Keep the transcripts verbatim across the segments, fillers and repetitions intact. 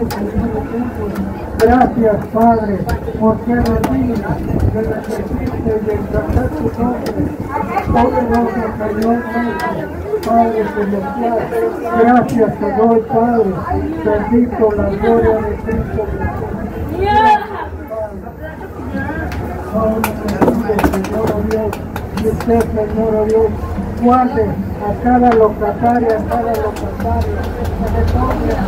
Gracias, Padre, porque redimido de la serpiente y exaltar tu nombre. Poderoso Señor nuestro, Padre celestial, gracias te doy, Padre. Bendito la gloria de Cristo Jesús. Ahora bendice, Señor oh Dios, y usted, Señor oh Dios, guarde a cada locatario, a cada locatario, en el nombre de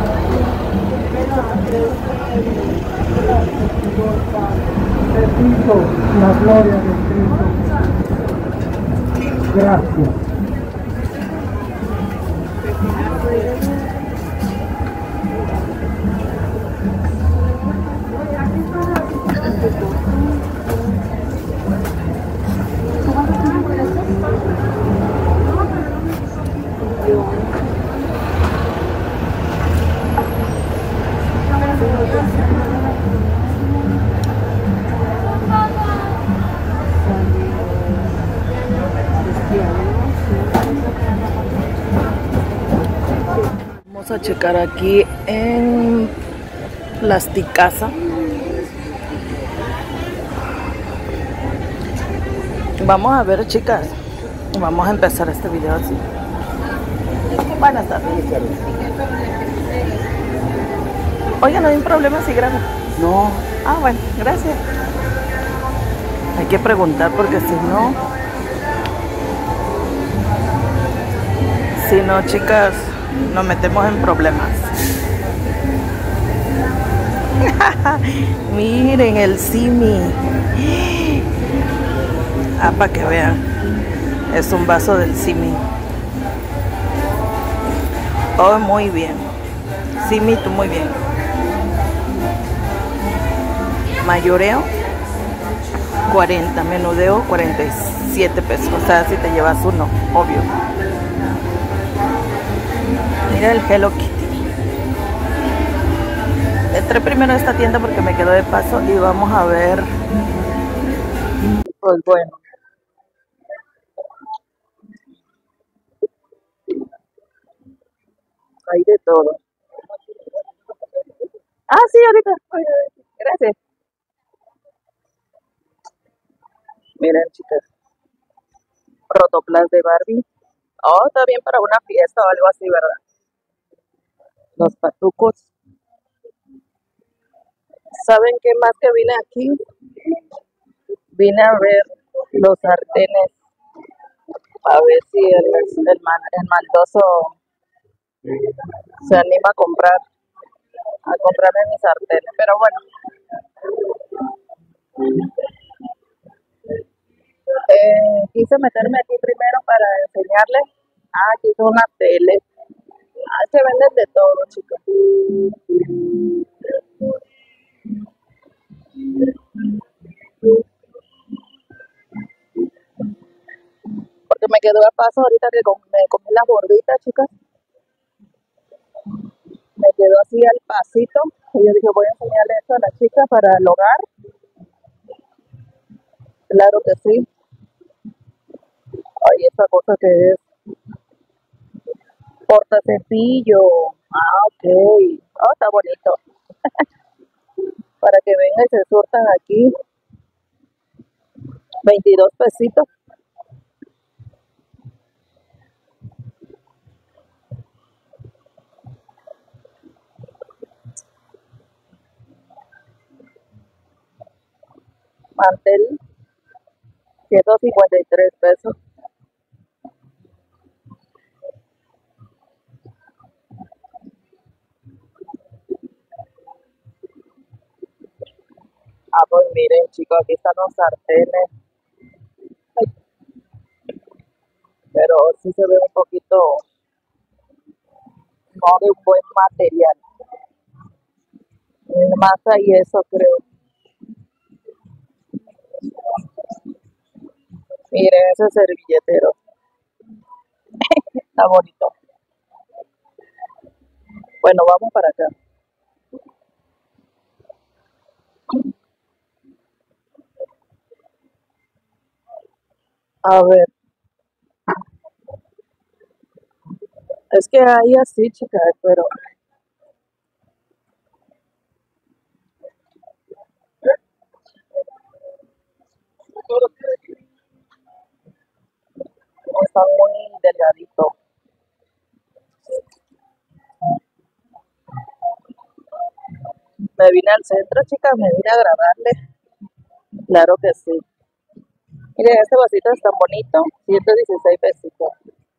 Jesús, Padre. Bendito la gloria de Cristo. Gracias. Vamos a checar aquí en Plasticasa. Vamos a ver, chicas. Vamos a empezar este video así. Buenas tardes. Oiga, no hay un problema si grabo. No. Ah, bueno, gracias. Hay que preguntar porque si no... Si no, chicas, nos metemos en problemas. Miren el Simi. Ah, para que vean. Es un vaso del Simi. Oh, muy bien. Simi, tú muy bien. Mayoreo cuarenta, menudeo cuarenta y siete pesos. O sea, si te llevas uno, obvio. Mira el Hello Kitty. Entré primero a esta tienda porque me quedó de paso y vamos a ver. Pues bueno. Hay de todo. Ah, sí, ahorita. Gracias. Miren, chicas. Rotoplas de Barbie. Oh, está bien para una fiesta o algo así, ¿verdad? Los patucos. ¿Saben qué más que vine aquí? Vine a ver los sartenes. A ver si el, el, man, el maldoso se anima a comprar. A comprarme mis sartenes. Pero bueno. Eh, quise meterme aquí primero para enseñarles. Ah, aquí es una tele. Ah, se venden de todo, chicos. Porque me quedó a paso ahorita que com me comí las gorditas, chicas. Me quedó así al pasito. Y yo dije, voy a enseñarle esto a la chica para el hogar. Claro que sí. Ay, esa cosa que es portacepillo. Ah, ok. Oh, está bonito. Para que vengan y se surtan aquí. veintidós pesitos. Mantel, ciento cincuenta y tres pesos. Ah, pues miren, chicos, aquí están los sartenes. Ay, pero sí se ve un poquito, no de un buen material. Masa y eso creo. Miren ese servilletero. Está bonito. Bueno, vamos para acá. A ver. Es que hay así, chicas, pero son muy delgaditos. Me vine al centro, chicas, me vine a grabarle. Claro que sí. Miren, este vasito es tan bonito, ciento dieciséis pesitos.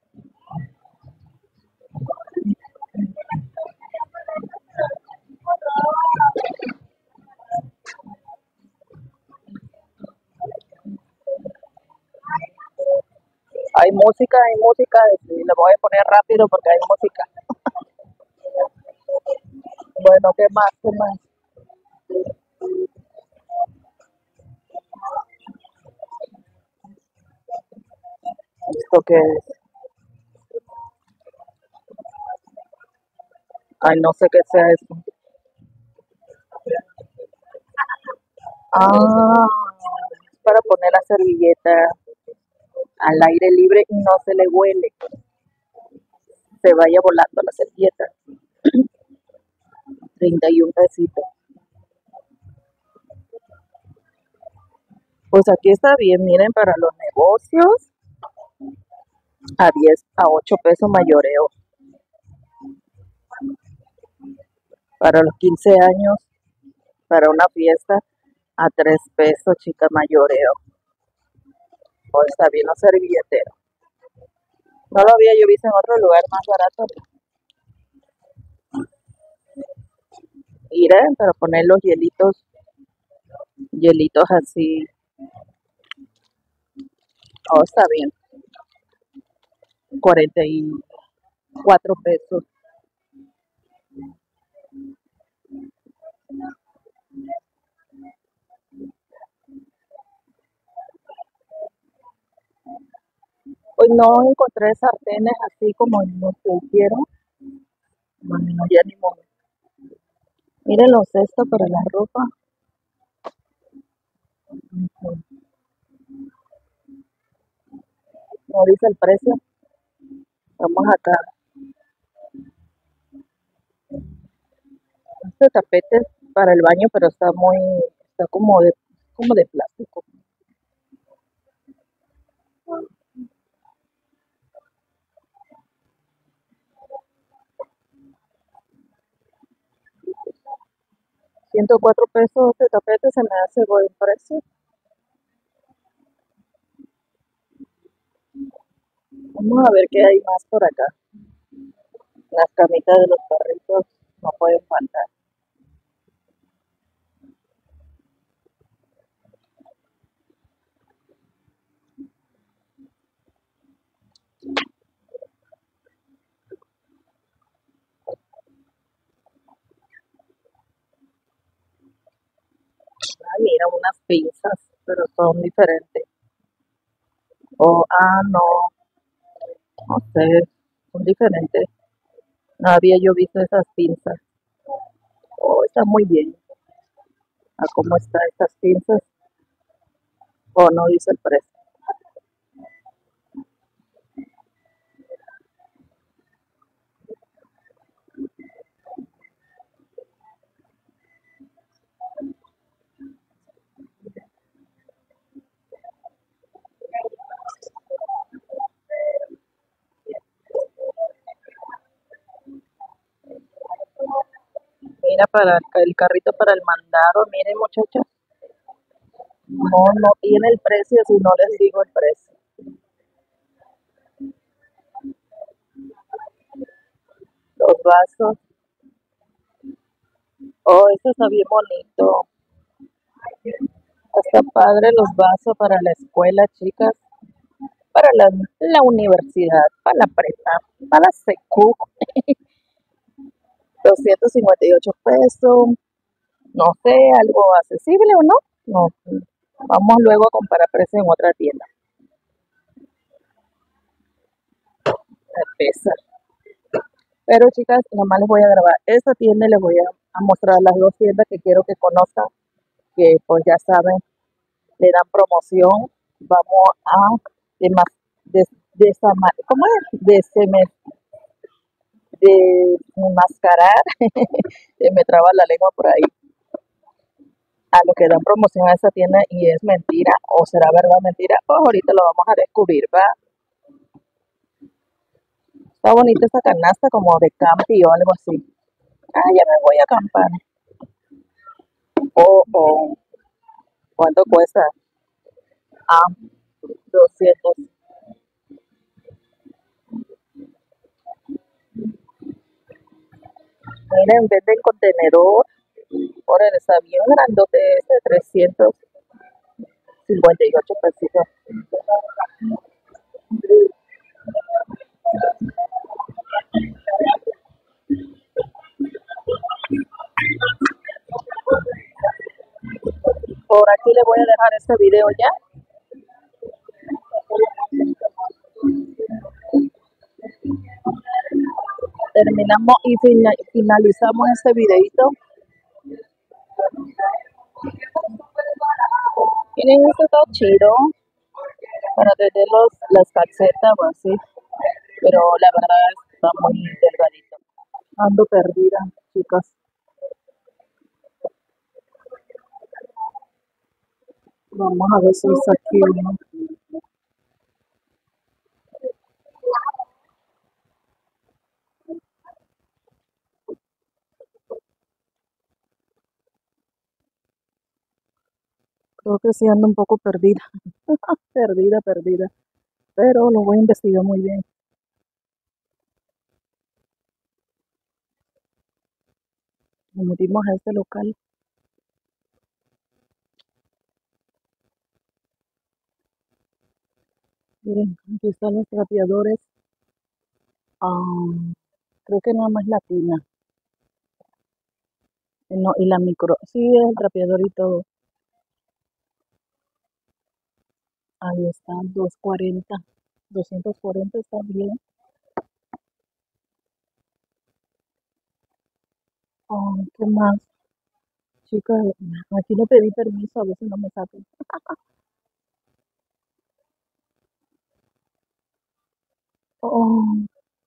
Hay música, hay música, sí, le voy a poner rápido porque hay música. Bueno, ¿qué más? ¿Qué más? ¿Esto qué es? Ay, no sé qué sea eso. Ah, para poner la servilleta al aire libre y no se le huele, se vaya volando la servilleta. treinta y un pesitos. Pues aquí está bien, miren, para los negocios, a diez, a ocho pesos mayoreo. Para los quince años, para una fiesta, a tres pesos, chica, mayoreo. O está bien los servilleteros. No lo había yo visto en otro lugar más barato. Miren, para poner los hielitos, hielitos así. Oh, está bien. cuarenta y cuatro pesos. Hoy no encontré sartenes así como los que quiero. Bueno, no, ya ni modo. Miren los cestos para la ropa. No dice el precio. Vamos acá. Este tapete para el baño, pero está muy, está como de, como de plástico. ciento cuatro pesos este tapete, se me hace buen precio. Vamos a ver qué hay más por acá. Las camitas de los perritos no pueden faltar. Ah, mira, unas pinzas, pero son diferentes. Oh, ah, no, no sé, son diferentes. No había yo visto esas pinzas. Oh, está muy bien. ¿A cómo están estas pinzas? Oh, no dice el precio. Mira, para el carrito para el mandado, miren muchachos, no, no tiene el precio si no les digo el precio. Los vasos, oh, este está bien bonito. Está padre los vasos para la escuela, chicas, para la, la universidad, para la prepa, para la secu. doscientos cincuenta y ocho pesos, no sé, algo accesible o no. No, vamos luego a comparar precios en otra tienda. Me pesa. Pero chicas, nomás les voy a grabar esta tienda y les voy a, a mostrar las dos tiendas que quiero que conozcan, que pues ya saben, le dan promoción. Vamos a demas, des, desama, ¿cómo es? Deseme, desmascarar, me traba la lengua por ahí, a lo que dan promoción a esa tienda y es mentira, o será verdad mentira, pues ahorita lo vamos a descubrir, ¿va? Está bonita esta canasta como de campi o algo así. Ah, ya me voy a acampar. Oh, oh. ¿Cuánto cuesta? Ah, doscientos. Miren, venden contenedor. Ahora está bien grandote este, trescientos cincuenta y ocho pesitos. Por aquí le voy a dejar este video ya. Terminamos y fina- finalizamos este videito. Miren, esto está chido para tener los, las calcetas o así. Pero la verdad está muy delgadito. Ando perdida, chicas. Vamos a ver si es aquí o no. Creo que sí ando un poco perdida. Perdida, perdida. Pero lo voy a investigar muy bien. Nos metimos a este local. Miren, aquí están los trapeadores. Ah, creo que nada más latina. No, y la micro. Sí, el trapeador y todo. Ahí está, doscientos cuarenta. doscientos cuarenta está bien. Ah, ¿qué más? Chicas, aquí no pedí permiso, a veces no me sacan. Oh,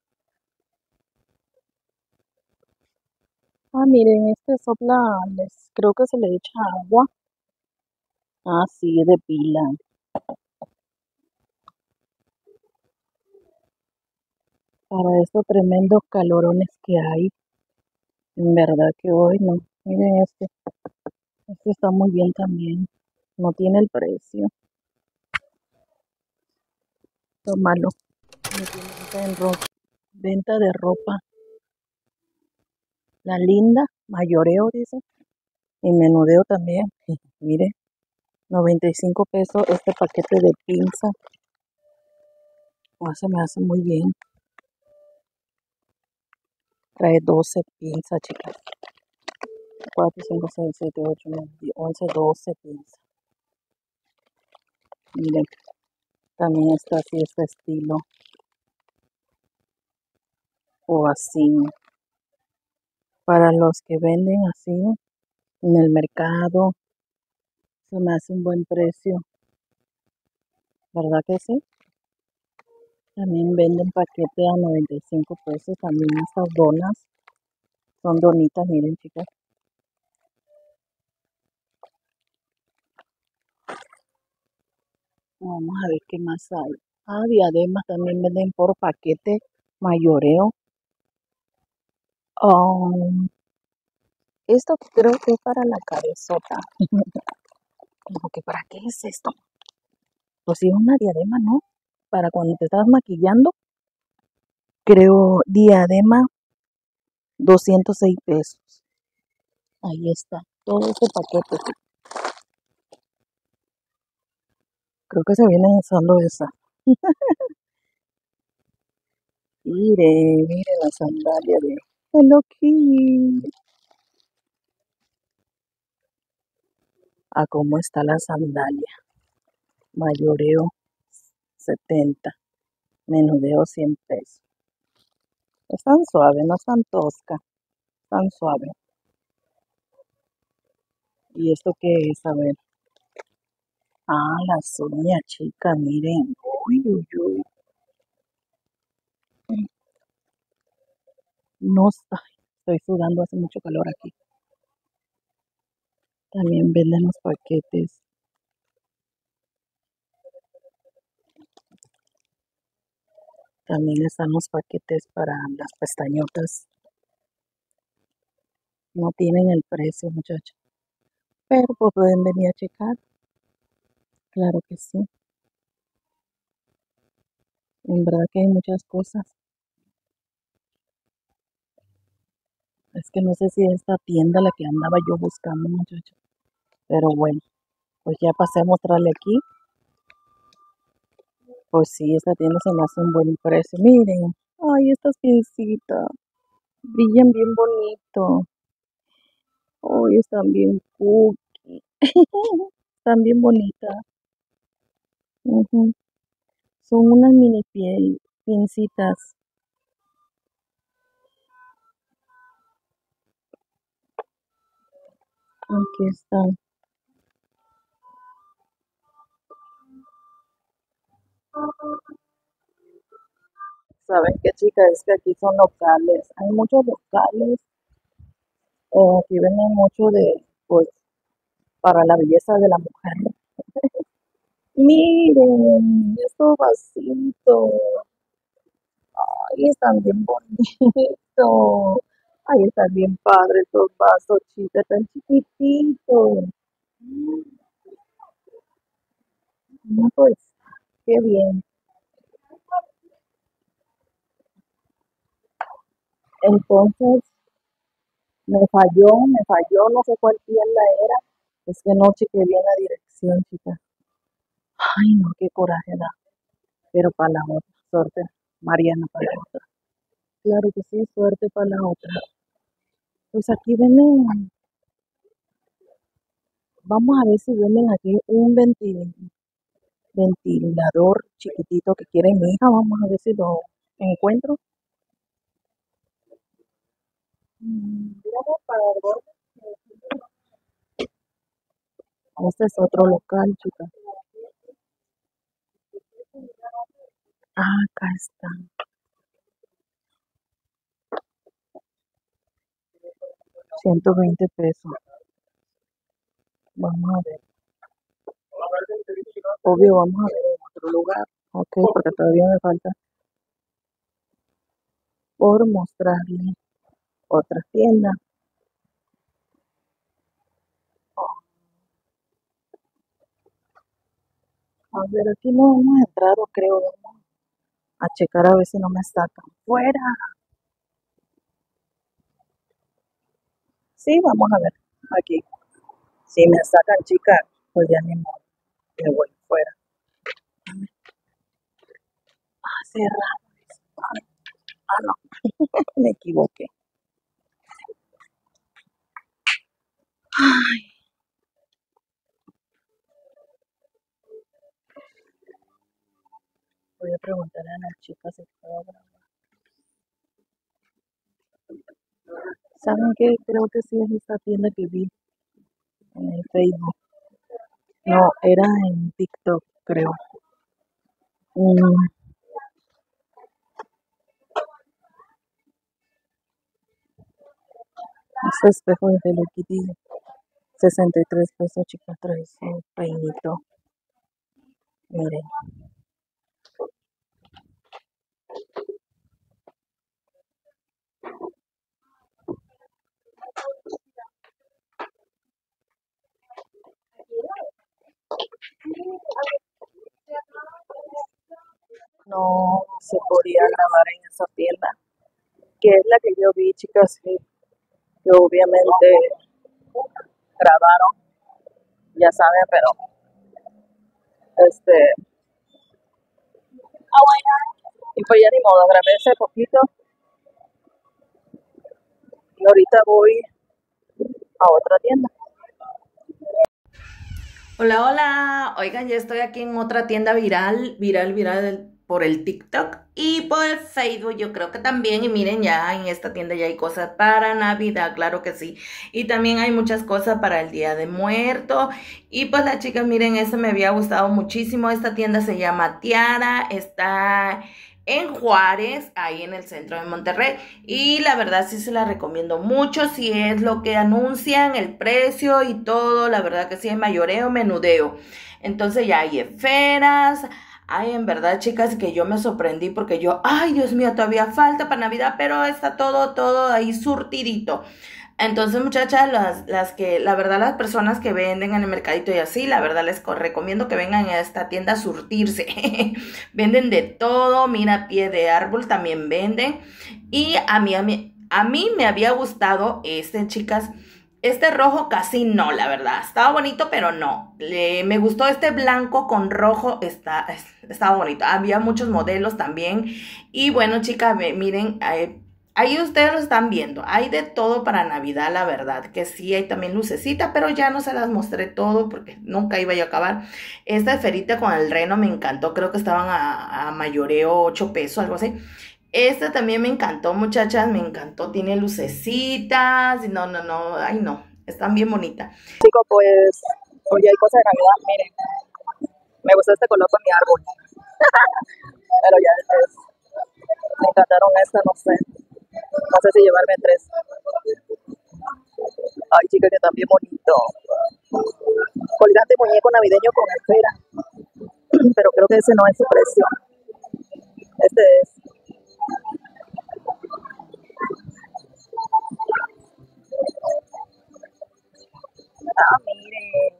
ah, miren, este sopla, les, creo que se le echa agua. Ah, sí, de pila. Para estos tremendos calorones que hay. En verdad que hoy no. Miren este. Este está muy bien también. No tiene el precio. Tómalo. No tiene venta en ropa. Venta de ropa. La linda. Mayoreo, dice. Y menudeo también. Mire. noventa y cinco pesos este paquete de pinza. Oh, se me hace muy bien. Trae doce pinzas, chicas. cuatro, cinco, seis, siete, ocho, nueve, diez, once, doce pinzas. Miren. También está así este estilo. O así. Para los que venden así en el mercado, se me hace un buen precio. ¿Verdad que sí? También venden paquete a noventa y cinco pesos. También estas donas. Son donitas, miren, chicas. Vamos a ver qué más hay. Ah, diademas también venden por paquete mayoreo. Um, esto creo que es para la cabezota. Como que ¿para qué es esto? Pues sí, es una diadema, ¿no? Para cuando te estás maquillando. Creo diadema doscientos seis pesos. Ahí está, todo este paquete. Creo que se vienen usando esa. Mire, mire la sandalia de Hello Kitty. A cómo está la sandalia. Mayoreo setenta. Menudeo cien pesos. Es tan suave, no es tan tosca. Tan suave. ¿Y esto qué es? A ver. Ah, las uñas, chica, miren. Uy, uy, uy. No está. Estoy sudando, hace mucho calor aquí. También venden los paquetes. También están los paquetes para las pestañotas. No tienen el precio, muchachos. Pero pues pueden venir a checar. Claro que sí. En verdad que hay muchas cosas. Es que no sé si es esta tienda la que andaba yo buscando, muchachos. Pero bueno, pues ya pasé a mostrarle aquí. Pues sí, esta tienda se me hace un buen precio. Miren, ay, estas piecitas brillan bien bonito. Ay, están bien cookie. Están bien bonitas. Ujú. Son unas mini piel, pincitas. Aquí están. ¿Saben qué, chicas? Es que aquí son locales. Hay muchos locales. Eh, aquí venden mucho de, pues, para la belleza de la mujer. Miren, estos vasitos. Ay, están bien bonitos. Ay, están bien padres estos vasos, chicas, tan chiquititos. No, pues, qué bien. Entonces, me falló, me falló, no sé cuál tienda era. Es que no chequeé bien la dirección, chicas. Ay, no, qué coraje da. Pero para la otra, suerte, Mariana, para la otra. Claro que sí, suerte para la otra. Pues aquí venden, vamos a ver si venden aquí un ventil- ventilador chiquitito que quiere mi hija. Vamos a ver si lo encuentro. Mm, Este es otro local, chicas. Ah, acá está. ciento veinte pesos. Vamos a ver. Obvio, vamos a ver en otro lugar. Ok, porque todavía me falta por mostrarle otra tienda. A ver, aquí no hemos entrado, creo. Vamos a checar a ver si no me sacan fuera. Sí, vamos a ver. Aquí. Si me sacan, chicas, pues ya ni modo. Me voy fuera. Ah, cerrado. Ah, no. Me equivoqué. Voy a preguntar a las chicas si puedo grabar. ¿Saben qué? Creo que sí es esta tienda que vi en el Facebook. No, era en TikTok, creo. Mm, este espejo de Hello Kitty, sesenta y tres pesos, chicas, trae su peinito. Miren. No se podía grabar en esa tienda, que es la que yo vi, chicas, sí, que obviamente grabaron, ya saben, pero este, y pues ya ni modo, grabé ese poquito y ahorita voy a otra tienda. Hola, hola. Oigan, ya estoy aquí en otra tienda viral, viral, viral del- por el TikTok y por el Facebook, yo creo que también. Y miren, ya en esta tienda ya hay cosas para Navidad, claro que sí. Y también hay muchas cosas para el Día de Muerto. Y pues las chicas, miren, esta me había gustado muchísimo. Esta tienda se llama Tiara, está en Juárez, ahí en el centro de Monterrey. Y la verdad sí se la recomiendo mucho, si es lo que anuncian, el precio y todo, la verdad que sí hay mayoreo, menudeo. Entonces ya hay esferas, Ay, en verdad, chicas, que yo me sorprendí porque yo, ay, Dios mío, todavía falta para Navidad, pero está todo, todo ahí surtidito. Entonces, muchachas, las, las que, la verdad, las personas que venden en el mercadito y así, la verdad les co- recomiendo que vengan a esta tienda a surtirse. Venden de todo, mira, pie de árbol también venden. Y a mí, a mí, a mí me había gustado este, chicas. Este rojo casi no, la verdad. Estaba bonito, pero no. Le- me gustó este blanco con rojo. Está, es- estaba bonito. Había muchos modelos también. Y bueno, chicas, ve- miren, eh, ahí ustedes lo están viendo. Hay de todo para Navidad, la verdad. Que sí, hay también lucecita, pero ya no se las mostré todo porque nunca iba yo a acabar. Esta esferita con el reno me encantó. Creo que estaban a, a mayoreo ocho pesos, algo así. Esta también me encantó, muchachas, me encantó. Tiene lucecitas. No, no, no. Ay, no. Están bien bonitas. Chicos, pues hoy hay cosas de Navidad, miren, me gustó este color para mi árbol, pero ya después me encantaron estas, no sé, no sé si llevarme tres. Ay, chicas, que están bien bonito. Colgante muñeco navideño con esfera, pero creo que ese no es su precio. Este es, ah, miren.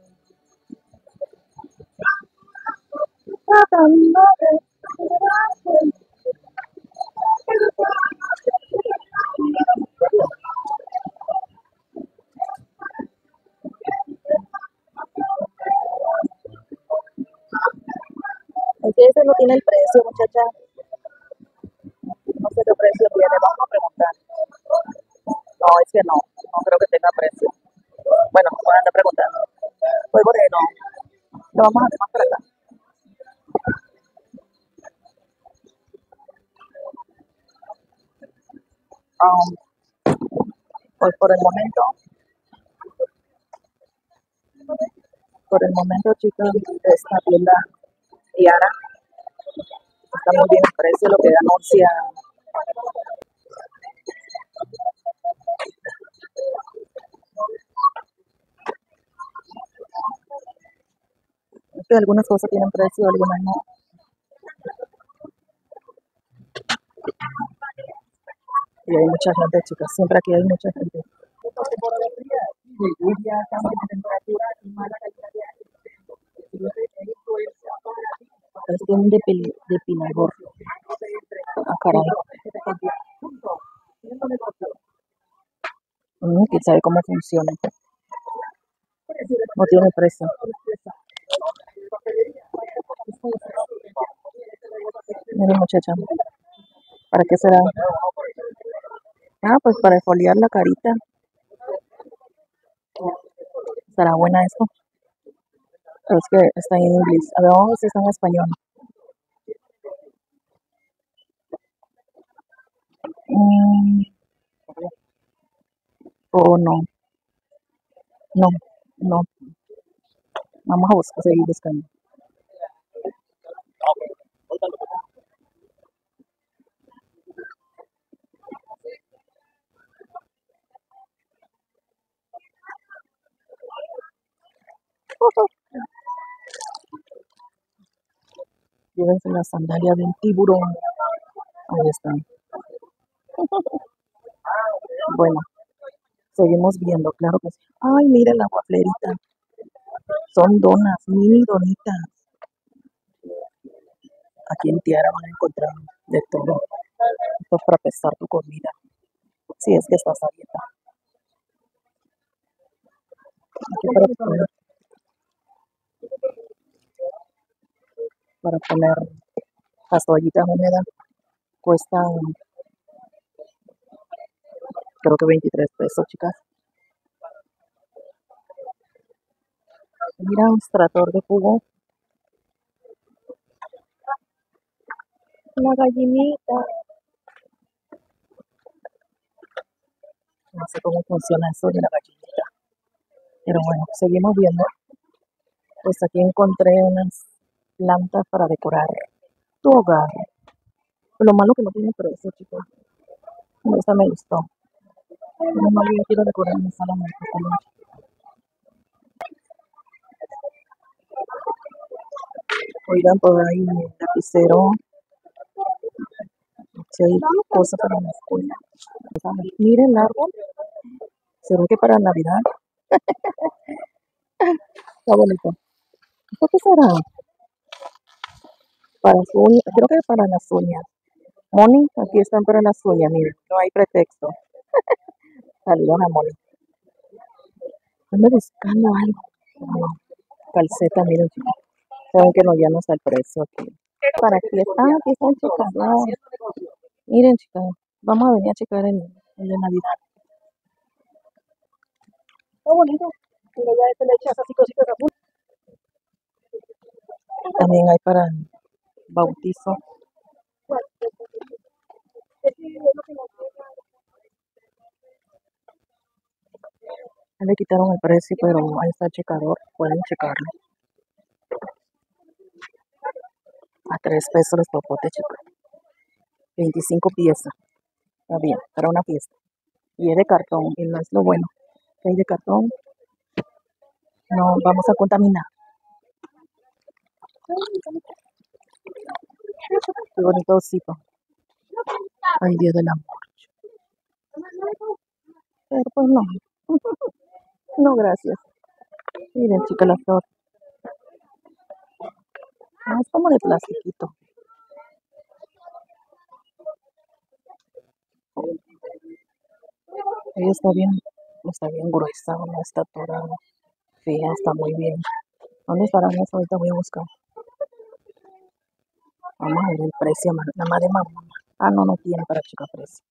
Es que ese no tiene el precio, muchacha. No sé qué precio tiene, vamos a preguntar. No, es que no, no creo que tenga precio. Bueno, voy a andar preguntando. Pues bueno, lo vamos a hacer más para acá. Um, pues por el momento, por el momento, chicos, esta tienda Tiara está muy bien el precio, lo que anuncia. Es que algunas cosas tienen precio, algunas no. Y hay mucha gente, chicas, siempre aquí hay mucha gente. Es un depil- depilador. Ah, caray. Mm, ¿quién sabe cómo funciona? No tiene precio. Mira, muchacha, ¿para qué será? Ah, pues para exfoliar la carita. ¿Estará buena esto? Pero es que está en inglés. A ver, vamos a ver si está en español. Mm, oh, no, no, no. Vamos a buscar, seguir buscando. Llévense la sandalia del tiburón. Ahí están. Bueno, seguimos viendo, claro que sí. Ay, miren la guaflerita. Son donas, mini donitas. Aquí en Tiara van a encontrar de todo. Esto es para pesar tu comida. Si es que estás a dieta. Aquí para poner, para poner las toallitas húmedas cuestan creo que veintitrés pesos, chicas. Mira, un extractor de jugo. La gallinita. No sé cómo funciona eso de la gallinita. Pero bueno, seguimos viendo. Pues aquí encontré unas plantas para decorar tu hogar. Lo malo que no tiene precio, chicos. Esta me gustó. Pero no, yo quiero decorar mi sala de Oigan, por ahí lapicero, si hay cosas para la escuela. Miren el árbol, ¿será que para Navidad? Está bonito. ¿Esto qué será? Para su uña, creo que para las uñas. Moni, aquí están para las uñas, miren, no hay pretexto. Saludos a Moni. Ando buscando algo. No, calceta, miren, chicos. Saben que no, ya no está el precio aquí. Para aquí está, aquí está el checador. Miren, chicas, vamos a venir a checar el, el de Navidad. Está bonito. Mira, ya este le echas así cositas azul. También hay para el bautizo. Le quitaron el precio, pero ahí está el checador. Pueden checarlo. A tres pesos los popotes, chicos. veinticinco piezas. Está bien, para una fiesta. Y es de cartón, y no es lo bueno. Que hay de cartón. No vamos a contaminar. Qué bonito osito. Ay, Dios del amor. Pero pues no. No, gracias. Miren, chica, la flor. Ah, es como de plastiquito. Ella está bien, está bien gruesa, no está toda fea, está muy bien. ¿Dónde estarán eso? Ahorita voy a buscar. Vamos a ver el precio, nada más de mamá. Ah, no, no tiene para chica precio.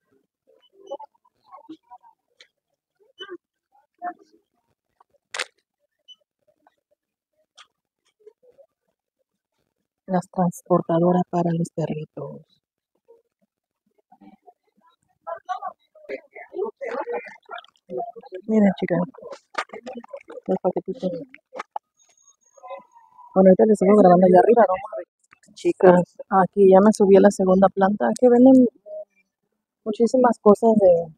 Las transportadoras para los perritos. Miren, chicas, los paquetitos. Bueno, ahorita les sigo grabando allá arriba, vamos a ver. Chicas, aquí ya me subí a la segunda planta, que venden muchísimas cosas de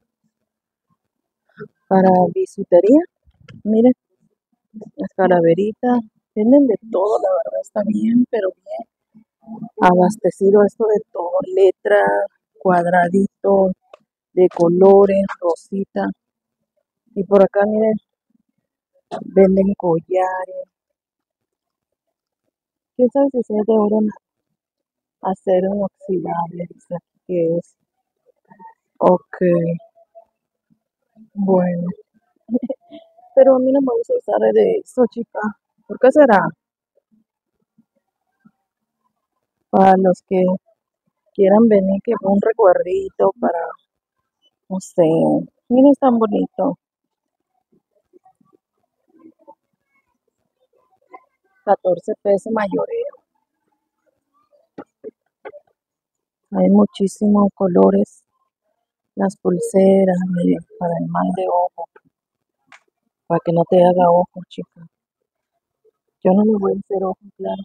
para bisutería. Miren, las calaveritas, venden de todo, la verdad está bien, pero bien abastecido esto de todo, letras, cuadraditos, de colores, rosita. Y por acá, miren, venden collares. ¿Quién sabe si es de oro? Acero inoxidable, dice aquí que es. Ok, bueno. Pero a mí no me gusta usar de eso, chica. ¿Por qué será? Para los que quieran venir, que un recuerdito para, no sé. Miren, es tan bonito. catorce pesos mayoreo. Hay muchísimos colores. Las pulseras, miren, para el mal de ojo. Para que no te haga ojo, chica. Yo no me voy a hacer ojo, claro.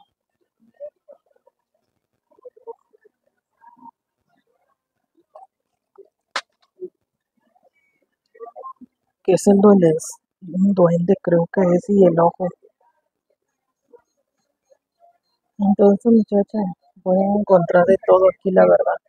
Que es el duende, es un duende creo que es, y el ojo. Entonces, muchachas, voy a encontrar de todo aquí, la verdad.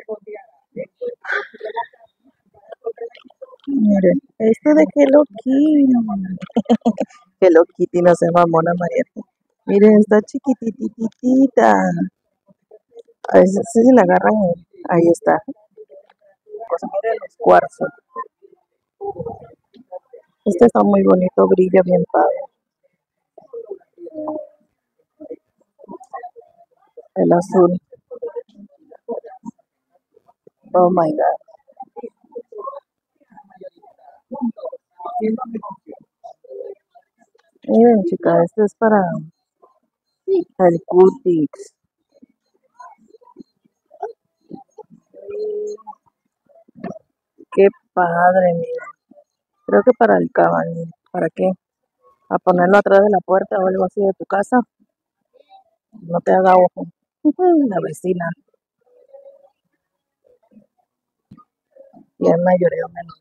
Miren, este de Hello Kitty. Hello Kitty, no se mamona, María. Miren, está chiquitititita. A ver si la agarran. Ahí está. Pues miren los cuarzos. Este está muy bonito, brilla bien padre. El azul. Oh my god. Miren, chicas, este es para el cutix. Qué padre, miren. Creo que para el caballo. ¿Para qué? A ponerlo atrás de la puerta o algo así de tu casa. No te haga ojo. La vecina. Y el mayoreo menos.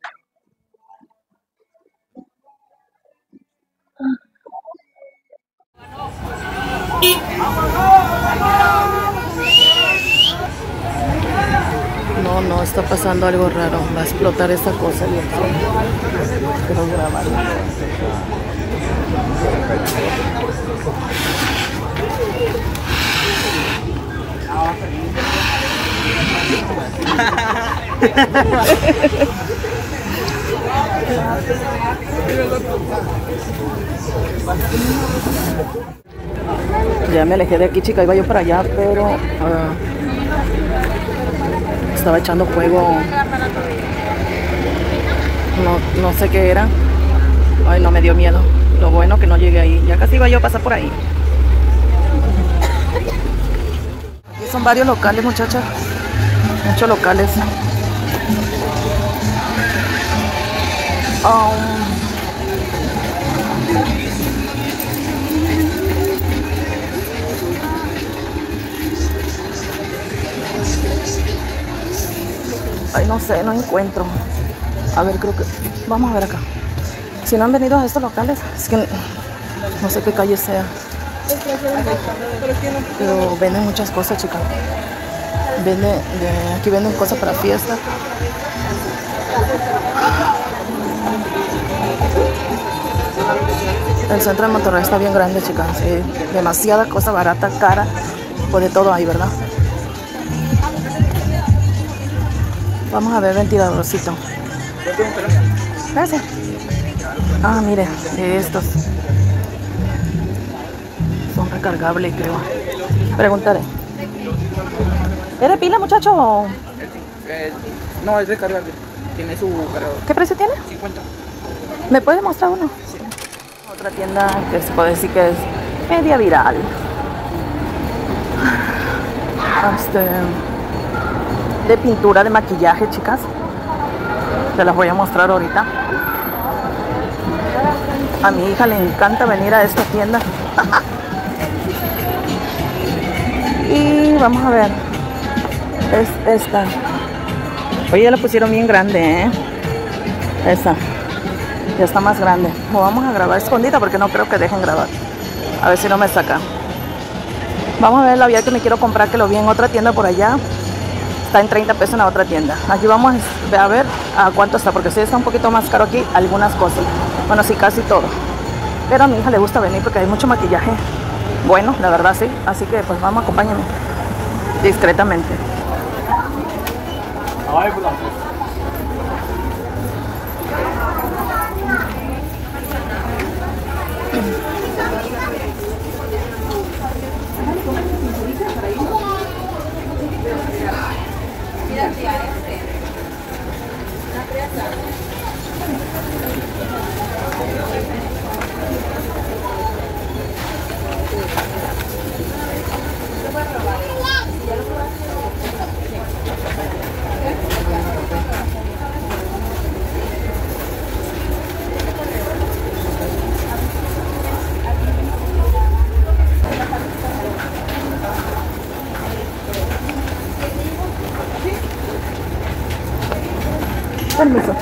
no, está pasando algo raro. Va a explotar esta cosa y aquí quiero grabar. Ya me alejé de aquí, chica, iba yo para allá, pero uh, estaba echando fuego. No, no sé qué era. Ay, no, me dio miedo. Lo bueno que no llegué ahí. Ya casi iba yo a pasar por ahí. Aquí son varios locales, muchachas. Muchos locales. Um, Ay, no sé, no encuentro. A ver, creo que... Vamos a ver acá. Si no han venido a estos locales, es que no sé qué calle sea. Pero venden muchas cosas, chicas. Venden, de, aquí venden cosas para fiesta. El centro de Monterrey está bien grande, chicas. Sí, demasiada cosa barata, cara. Pues de todo ahí, ¿verdad? Vamos a ver ventiladorcito. Gracias. Ah, mire, de estos. Son recargables, creo. Preguntaré. ¿Era pila, muchacho? Eh, no, es recargable. Tiene su cargador. ¿Qué precio tiene? cincuenta. ¿Me puede mostrar uno? Sí. Otra tienda que se puede decir que es media viral. Este... de pintura, de maquillaje, chicas. Se las voy a mostrar ahorita. A mi hija le encanta venir a esta tienda. Y vamos a ver. Es esta. Oye, ya la pusieron bien grande, ¿eh? Esta. Ya está más grande. O vamos a grabar escondida porque no creo que dejen grabar. A ver si no me saca. Vamos a ver la vía que me quiero comprar, que lo vi en otra tienda por allá. Está en treinta pesos en la otra tienda. Aquí vamos a ver a cuánto está, porque sí está un poquito más caro aquí algunas cosas. Bueno, sí, casi todo. Pero a mi hija le gusta venir porque hay mucho maquillaje. Bueno, la verdad sí. Así que pues vamos, acompáñenme. Discretamente. Permiso.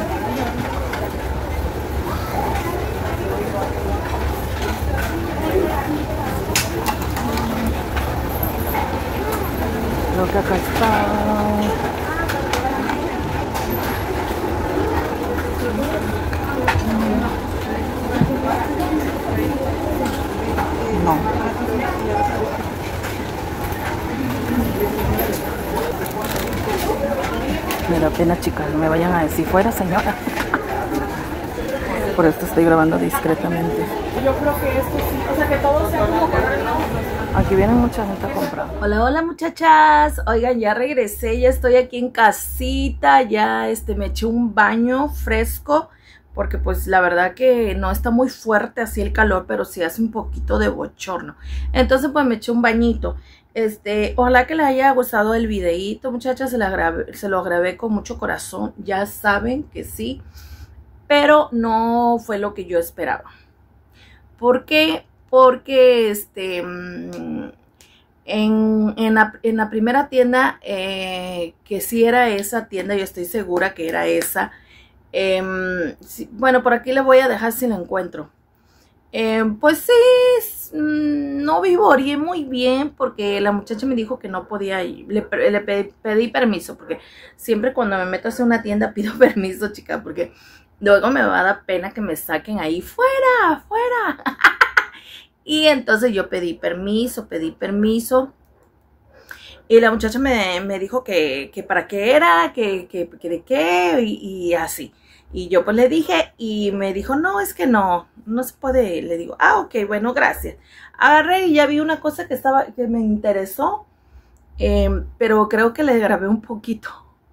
Creo que acá está. No. Me da pena, chicas, no me vayan a decir fuera, señora. Por esto estoy grabando discretamente. Yo creo que esto sí, o sea, que todo sea como color rojo. Aquí viene mucha gente a comprar. Hola, hola muchachas. Oigan, ya regresé, ya estoy aquí en casita, ya este me eché un baño fresco, porque pues la verdad que no está muy fuerte así el calor, pero sí hace un poquito de bochorno. Entonces pues me eché un bañito. Este, ojalá que les haya gustado el videíto, muchachas, se, la grabé, se lo grabé con mucho corazón, ya saben que sí, pero no fue lo que yo esperaba. ¿Por qué? Porque este, en, en, la, en la primera tienda, eh, que sí era esa tienda, yo estoy segura que era esa. Eh, sí, bueno, por aquí les voy a dejar si lo encuentro. Eh, pues sí, no vivoreé muy bien porque la muchacha me dijo que no podía ir. Le, le pedí, pedí permiso porque siempre cuando me meto a una tienda pido permiso, chica, porque luego me va a dar pena que me saquen ahí fuera, fuera. Y entonces yo pedí permiso, pedí permiso. Y la muchacha me, me dijo que, que para qué era, que, que, que de qué y, y así. Y yo pues le dije y me dijo, no, es que no, no se puede. Le digo, ah, ok, bueno, gracias. Agarré y ya vi una cosa que estaba, que me interesó, eh, pero creo que le grabé un poquito,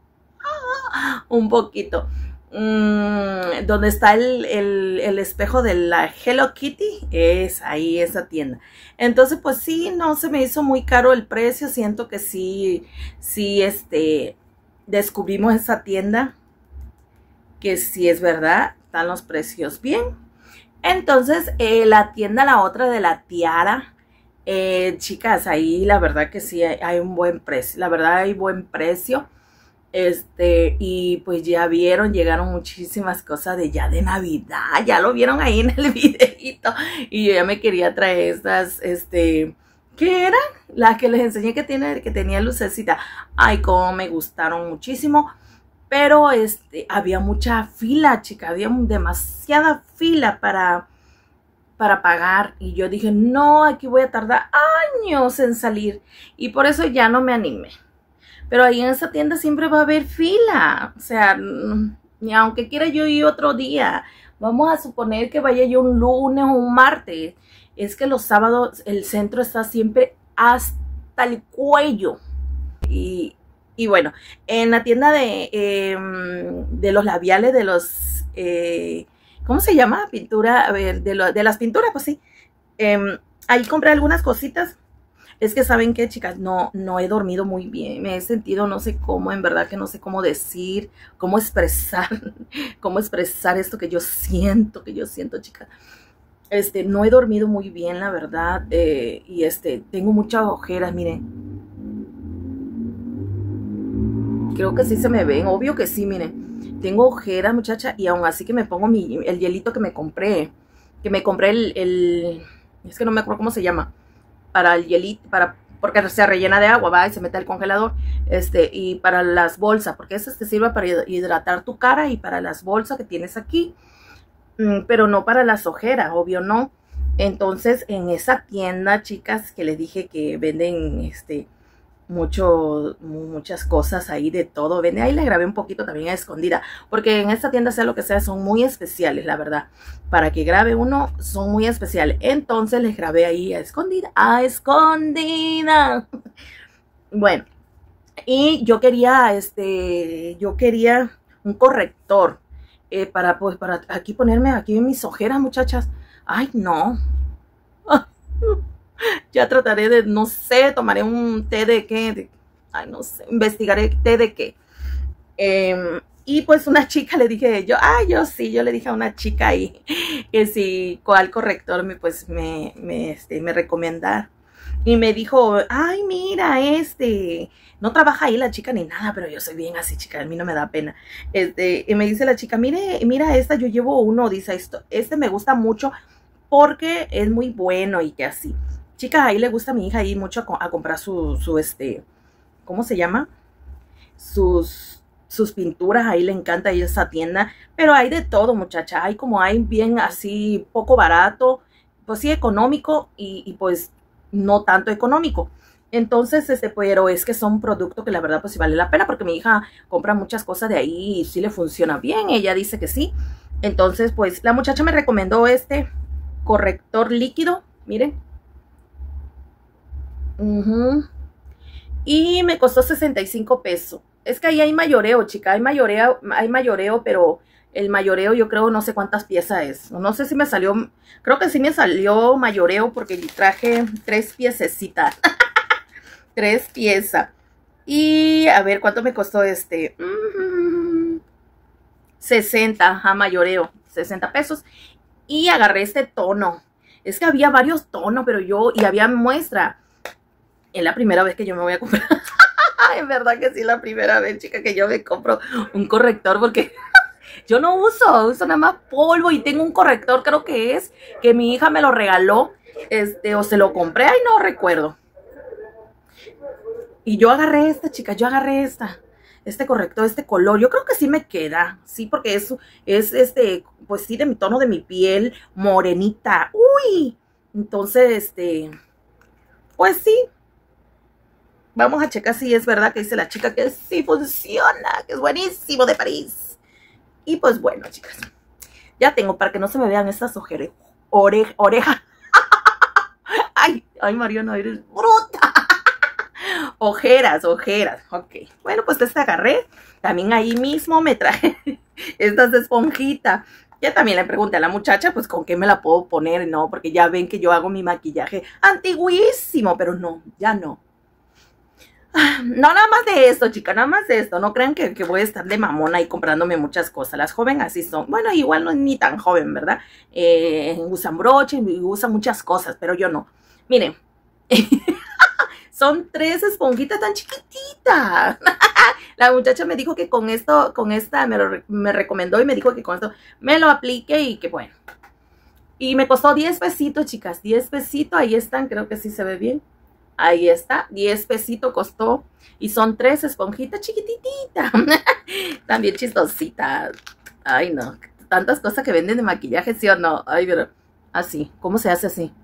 un poquito. Mm, donde está el, el, el espejo de la Hello Kitty, es ahí esa tienda. Entonces pues sí, no se me hizo muy caro el precio, siento que sí, sí, este, descubrimos esa tienda, que sí es verdad, están los precios bien. Entonces eh, la tienda, la otra de la tiara, eh, chicas, ahí la verdad que sí hay, hay un buen precio, la verdad hay buen precio. Este, y pues ya vieron, llegaron muchísimas cosas de ya de Navidad, ya lo vieron ahí en el videito. Y yo ya me quería traer estas, este, ¿qué eran? Las que les enseñé que, tiene, que tenía lucecita. Ay, cómo me gustaron muchísimo. Pero este, había mucha fila, chica, había demasiada fila para, para pagar. Y yo dije, no, aquí voy a tardar años en salir. Y por eso ya no me animé. Pero ahí en esa tienda siempre va a haber fila. O sea, ni aunque quiera yo ir otro día. Vamos a suponer que vaya yo un lunes o un martes. Es que los sábados el centro está siempre hasta el cuello. Y, y bueno, en la tienda de, eh, de los labiales, de los... Eh, ¿cómo se llama? Pintura, a ver, de, lo, de las pinturas, pues sí. Eh, ahí compré algunas cositas. Es que saben qué, chicas, no, no he dormido muy bien, me he sentido no sé cómo, en verdad que no sé cómo decir, cómo expresar, cómo expresar esto que yo siento, que yo siento, chicas. Este, no he dormido muy bien, la verdad, eh, y este, tengo muchas ojeras, miren. Creo que sí se me ven, obvio que sí, miren. Tengo ojeras, muchacha, y aún así que me pongo mi, el hielito que me compré, que me compré el, el, es que no me acuerdo cómo se llama. Para el hielito, para, porque se rellena de agua, va, y se mete al congelador, este, y para las bolsas, porque eso te sirve para hidratar tu cara y para las bolsas que tienes aquí, pero no para las ojeras, obvio no. Entonces, en esa tienda, chicas, que les dije que venden, este, mucho, muchas cosas ahí de todo, venden, ahí le grabé un poquito también a escondida, porque en esta tienda, sea lo que sea, son muy especiales, la verdad, para que grabe uno, son muy especiales. Entonces les grabé ahí a escondida, a escondida. Bueno, y yo quería, este, yo quería un corrector, eh, para, pues, para aquí ponerme aquí en mis ojeras, muchachas. Ay, no. Ya trataré de, no sé, tomaré un té de qué, de, ay, no sé, investigaré té de qué. Eh, y pues una chica le dije, yo, ay, yo sí, yo le dije a una chica ahí, que si cuál corrector me, pues, me, me, este, me recomendar. Y me dijo, ay, mira, este, no trabaja ahí la chica ni nada, pero yo soy bien así, chica, a mí no me da pena. Este, y me dice la chica, mire, mira esta, yo llevo uno, dice esto, este me gusta mucho porque es muy bueno y que así. Chicas, ahí le gusta a mi hija ir mucho a, a comprar su, su, este, ¿cómo se llama? Sus, sus pinturas, ahí le encanta ir a esa tienda. Pero hay de todo, muchacha. Hay como hay bien así, poco barato, pues sí económico y, y pues no tanto económico. Entonces, este, pero es que son productos que la verdad pues sí vale la pena porque mi hija compra muchas cosas de ahí y sí le funciona bien. Ella dice que sí. Entonces, pues la muchacha me recomendó este corrector líquido, miren. Uh-huh. Y me costó sesenta y cinco pesos. Es que ahí hay mayoreo, chica, hay mayoreo, hay mayoreo, pero el mayoreo yo creo no sé cuántas piezas es. No sé si me salió, creo que sí me salió mayoreo porque traje tres piececitas. Tres piezas. Y a ver, ¿cuánto me costó este? Uh-huh. sesenta, ajá, mayoreo, sesenta pesos. Y agarré este tono. Es que había varios tonos, pero yo, y había muestra. Es la primera vez que yo me voy a comprar. Es verdad que sí, la primera vez, chica, que yo me compro un corrector porque Yo no uso, uso nada más polvo y tengo un corrector, creo que es, que mi hija me lo regaló, este, o se lo compré, ay, no recuerdo. Y yo agarré esta, chicas, yo agarré esta, este corrector, este color, yo creo que sí me queda, sí, porque es, es este, pues sí, de mi tono de mi piel, morenita, uy, entonces, este, pues sí. Vamos a checar si es verdad que dice la chica que sí funciona, que es buenísimo de París. Y pues bueno, chicas, ya tengo para que no se me vean estas ojeras, oreja, oreja. Ay, ay, Mariana, eres bruta. Ojeras, ojeras, ok. Bueno, pues esta agarré. También ahí mismo me traje estas esponjitas. Ya también le pregunté a la muchacha, pues, ¿con qué me la puedo poner? No, porque ya ven que yo hago mi maquillaje antiguísimo, pero no, ya no. No, nada más de esto, chica, nada más de esto. No crean que, que voy a estar de mamona ahí comprándome muchas cosas. Las jóvenes así son. Bueno, igual no es ni tan joven, ¿verdad? Eh, usan broche, usan muchas cosas, pero yo no. Miren, son tres esponjitas tan chiquititas. La muchacha me dijo que con esto, con esta, me, lo, me recomendó y me dijo que con esto me lo aplique y que bueno. Y me costó diez pesitos, chicas, diez pesitos. Ahí están, creo que sí se ve bien. Ahí está, diez pesitos costó. Y son tres esponjitas chiquitititas. También chistositas. Ay, no. Tantas cosas que venden de maquillaje, ¿sí o no? Ay, pero así. ¿Cómo se hace así?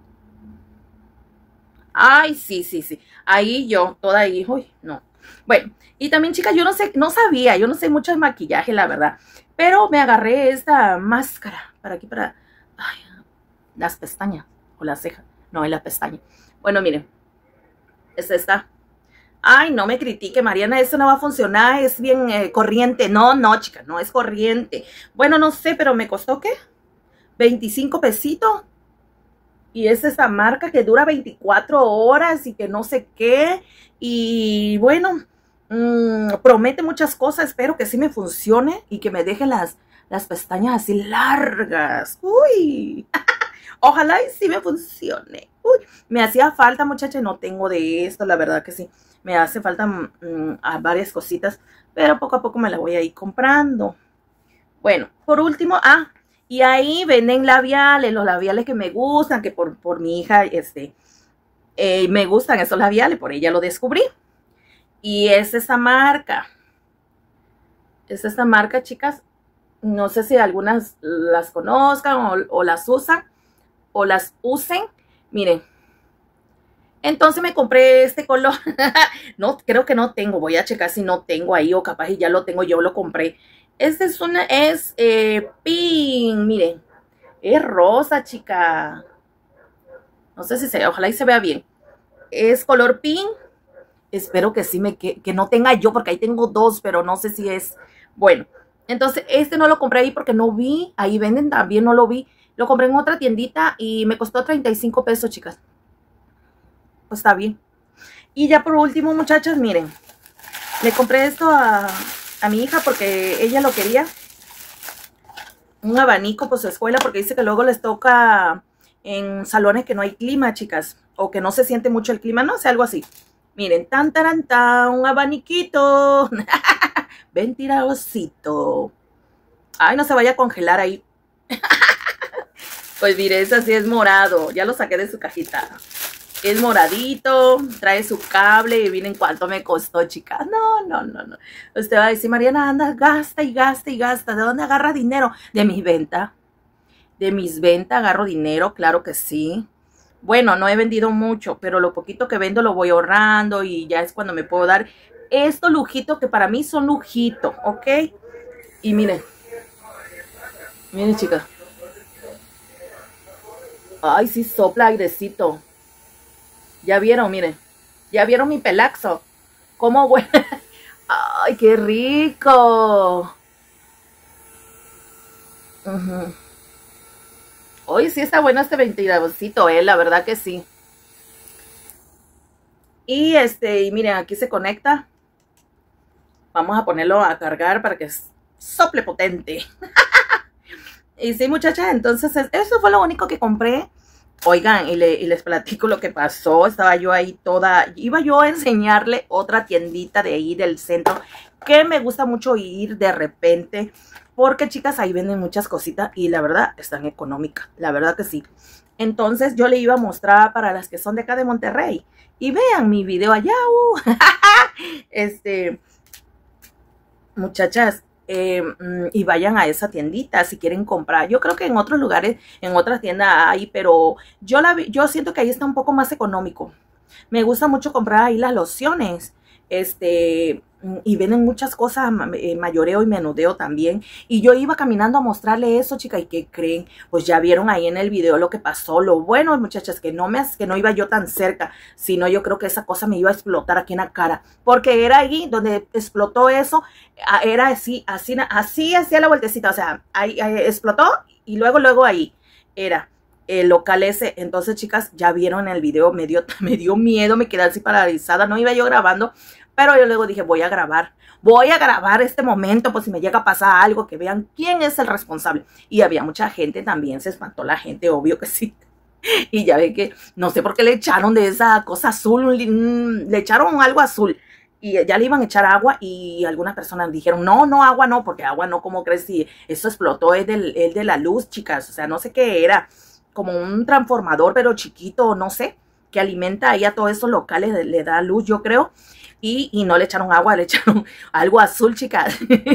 Ay, sí, sí, sí. Ahí yo, toda ahí. Uy, no. Bueno, y también, chicas, yo no sé, no sabía. Yo no sé mucho de maquillaje, la verdad. Pero me agarré esta máscara. Para aquí, para... Ay, las pestañas. O las cejas. No, es la pestaña. Bueno, miren. Es esta. Ay, no me critique, Mariana, eso no va a funcionar, es bien eh, corriente. No, no, chica, no es corriente. Bueno, no sé, pero me costó, ¿qué? veinticinco pesitos. Y es esta marca que dura veinticuatro horas y que no sé qué. Y bueno, mmm, promete muchas cosas. Espero que sí me funcione y que me deje las, las pestañas así largas. Uy, ojalá y sí me funcione. Uy, me hacía falta, muchacha, no tengo de esto, la verdad que sí. Me hace falta mmm, a varias cositas, pero poco a poco me la voy a ir comprando. Bueno, por último, ah, y ahí venden labiales, los labiales que me gustan, que por, por mi hija, este, eh, me gustan esos labiales, por ella lo descubrí. Y es esta marca. Es esta marca, chicas. No sé si algunas las conozcan o, o las usan o las usen. Miren, entonces me compré este color. No, creo que no tengo. Voy a checar si no tengo ahí o capaz y ya lo tengo. Yo lo compré. Este es una, es eh, pink. Miren, es rosa, chica. No sé si se, ojalá y se vea bien. Es color pink. Espero que sí me, que, que no tenga yo porque ahí tengo dos, pero no sé si es. Bueno, entonces este no lo compré ahí porque no vi. Ahí venden también, no lo vi. Lo compré en otra tiendita y me costó treinta y cinco pesos, chicas. Pues está bien. Y ya por último, muchachas, miren. Le compré esto a, a mi hija porque ella lo quería. Un abanico por su escuela porque dice que luego les toca en salones que no hay clima, chicas. O que no se siente mucho el clima, no sé, algo así. Miren, tan, tan, tan, un abaniquito. Ventiladorcito. Ay, no se vaya a congelar ahí. Pues mire, ese sí es morado. Ya lo saqué de su cajita. Es moradito, trae su cable y miren cuánto me costó, chicas. No, no, no, no. Usted va a decir, Mariana, anda, gasta y gasta y gasta. ¿De dónde agarra dinero? De mis ventas. De mis ventas agarro dinero, claro que sí. Bueno, no he vendido mucho, pero lo poquito que vendo lo voy ahorrando y ya es cuando me puedo dar estos lujitos que para mí son lujitos, ¿ok? Y miren. Miren, chicas. Ay, sí sopla airecito. Ya vieron, miren. Ya vieron mi pelaxo. ¿Cómo huele? Ay, qué rico. Uh-huh. Hoy sí está bueno este ventiladorcito, eh, la verdad que sí. Y este, y miren, aquí se conecta. Vamos a ponerlo a cargar para que sople potente. Y sí, muchachas, entonces eso fue lo único que compré. Oigan, y, le, y les platico lo que pasó. Estaba yo ahí toda, iba yo a enseñarle otra tiendita de ahí del centro, que me gusta mucho ir de repente, porque chicas, ahí venden muchas cositas y la verdad están económicas, la verdad que sí. Entonces yo le iba a mostrar para las que son de acá de Monterrey y vean mi video allá, uh, este, muchachas, eh, y vayan a esa tiendita si quieren comprar. Yo creo que en otros lugares, en otras tiendas hay, pero yo, la, yo siento que ahí está un poco más económico. Me gusta mucho comprar ahí las lociones, este, y venden muchas cosas, mayoreo y menudeo también. Y yo iba caminando a mostrarle eso, chicas, ¿y qué creen? Pues ya vieron ahí en el video lo que pasó. Lo bueno, muchachas, que no me que no iba yo tan cerca, sino yo creo que esa cosa me iba a explotar aquí en la cara, porque era ahí donde explotó eso, era así, así, así hacía la vueltecita, o sea, ahí, ahí explotó y luego, luego ahí era el local ese. Entonces, chicas, ya vieron en el video, me dio, me dio miedo, me quedé así paralizada, no iba yo grabando, pero yo luego dije, voy a grabar, voy a grabar este momento, pues si me llega a pasar algo, que vean quién es el responsable. Y había mucha gente también, se espantó la gente, obvio que sí. Y ya ve que, no sé por qué le echaron de esa cosa azul, le echaron algo azul. Y ya le iban a echar agua y algunas personas dijeron, no, no, agua no, porque agua no, ¿cómo crees? Si eso explotó, es del, es de la luz, chicas, o sea, no sé qué era, como un transformador, pero chiquito, no sé, que alimenta ahí a todos esos locales, le da luz, yo creo. Y, y no le echaron agua, le echaron algo azul, chicas.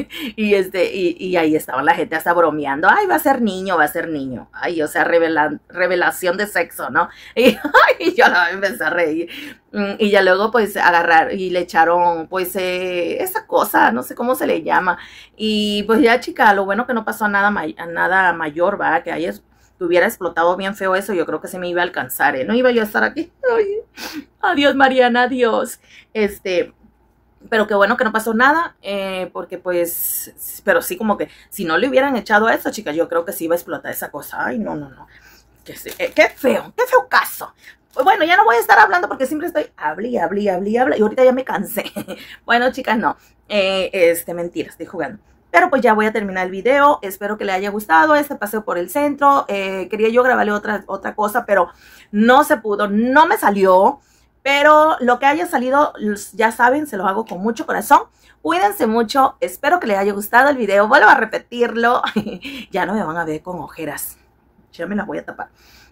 y, este, y, y ahí estaba la gente hasta bromeando. Ay, va a ser niño, va a ser niño. Ay, o sea, revela, revelación de sexo, ¿no? Y, y yo la empecé a reír. Y ya luego, pues, agarrar y le echaron, pues, eh, esa cosa, no sé cómo se le llama. Y pues ya, chica, lo bueno que no pasó nada, nada mayor, ¿va? Que ahí es... que hubiera explotado bien feo eso, yo creo que se me iba a alcanzar, ¿eh? No iba yo a estar aquí. Ay, adiós, Mariana, adiós. Este, pero qué bueno que no pasó nada, eh, porque pues, pero sí como que si no le hubieran echado eso, chicas, yo creo que sí iba a explotar esa cosa. Ay, no, no, no. Qué, eh, qué feo, qué feo caso. Pues bueno, ya no voy a estar hablando porque siempre estoy hablé, hablé, hablé, hablé, y ahorita ya me cansé. Bueno, chicas, no. Eh, este, mentira, estoy jugando. Pero pues ya voy a terminar el video. Espero que le haya gustado este paseo por el centro. Eh, quería yo grabarle otra, otra cosa, pero no se pudo. No me salió. Pero lo que haya salido, ya saben, se lo hago con mucho corazón. Cuídense mucho. Espero que les haya gustado el video. Vuelvo a repetirlo. Ya no me van a ver con ojeras. Ya me las voy a tapar.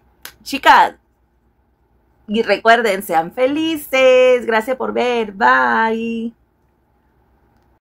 Chicas. Y recuerden, sean felices. Gracias por ver. Bye.